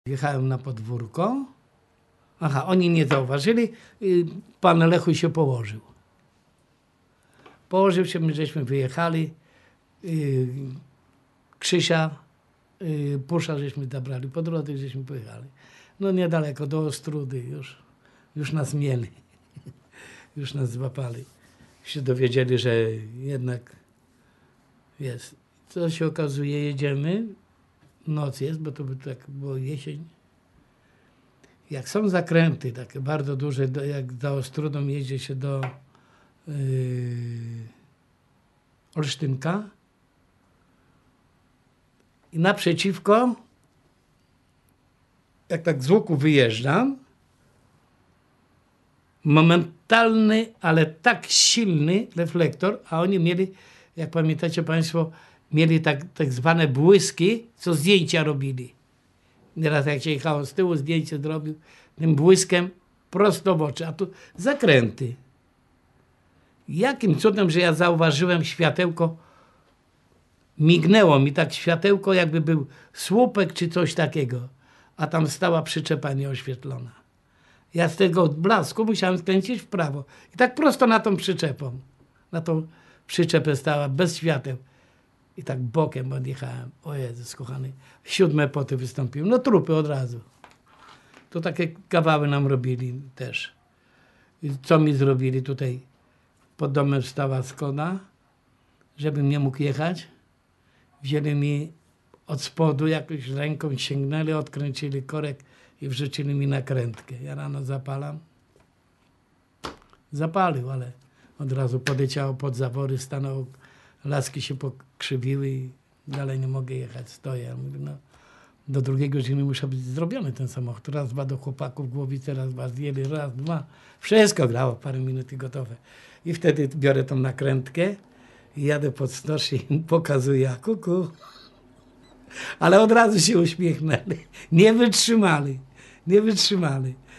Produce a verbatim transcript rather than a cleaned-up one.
Jechałem na podwórko. Aha, oni nie zauważyli. Pan Lechu się położył. Położył się, my żeśmy wyjechali. Krzysia, Pusza żeśmy zabrali po drodze, żeśmy pojechali. No niedaleko, do Ostrudy już. Już nas mieli. Już nas złapali. Się dowiedzieli, że jednak jest. Co się okazuje, jedziemy. Noc jest, bo to by tak było jesień. Jak są zakręty takie bardzo duże, do, jak za Ostrudą jedzie się do yy, Olsztynka i naprzeciwko, jak tak z łuku wyjeżdżam, momentalny, ale tak silny reflektor, a oni mieli, jak pamiętacie Państwo, mieli tak, tak zwane błyski, co zdjęcia robili. Nieraz jak się jechało z tyłu, zdjęcie zrobił tym błyskiem prosto w oczy, a tu zakręty. Jakim cudem, że ja zauważyłem światełko, mignęło mi tak światełko, jakby był słupek czy coś takiego, a tam stała przyczepa nieoświetlona. Ja z tego blasku musiałem skręcić w prawo i tak prosto na tą przyczepą. Na tą przyczepę stała, bez świateł. I tak bokiem odjechałem. O Jezus, kochany. Siódme poty wystąpiły. No trupy od razu. To takie kawały nam robili też. I co mi zrobili tutaj? Pod domem stała Skoda, żebym nie mógł jechać. Wzięli mi od spodu, jakoś ręką sięgnęli, odkręcili korek i wrzucili mi nakrętkę. Ja rano zapalam. Zapalił, ale od razu podleciało pod zawory, stanął. Laski się pokrzywiły i dalej nie mogę jechać, stoję. Ja mówię, no, do drugiej godziny muszę być zrobiony ten samochód. Raz, dwa do chłopaków w Głowice, raz, dwa zdjęli, raz, dwa. Wszystko grało, parę minut i gotowe. I wtedy biorę tą nakrętkę i jadę pod stoż i im pokazuję, kuku. Ale od razu się uśmiechnęli. Nie wytrzymali, nie wytrzymali.